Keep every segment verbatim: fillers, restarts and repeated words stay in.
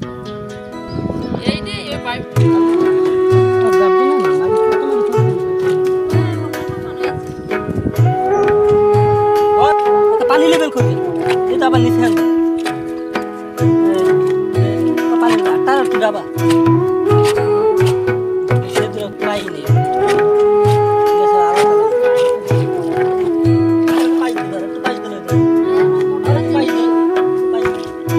এই যে এই পাইপ पानी लेवल खोजे ये तो अब निशान पानी तार टुडाबा क्षेत्र प्राय नहीं जैसा आवाज पाइप इधर तो पाइप इधर अरे पाइप पाइप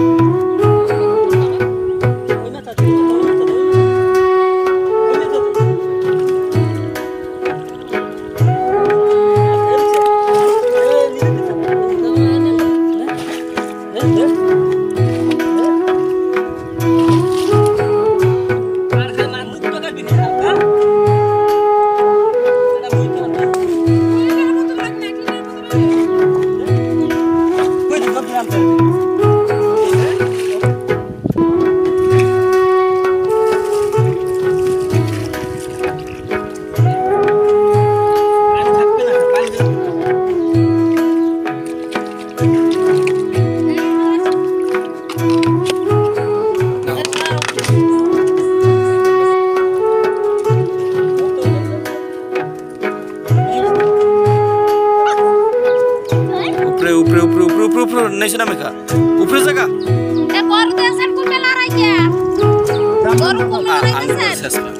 कोई ना था कोई ना था ऊपर ऊपर ऊपर ऊपर ऊपर नहीं सुना मैं का ऊपर जगह ए कर दे सन कुछ ला रहा है क्या कर को ला रहा है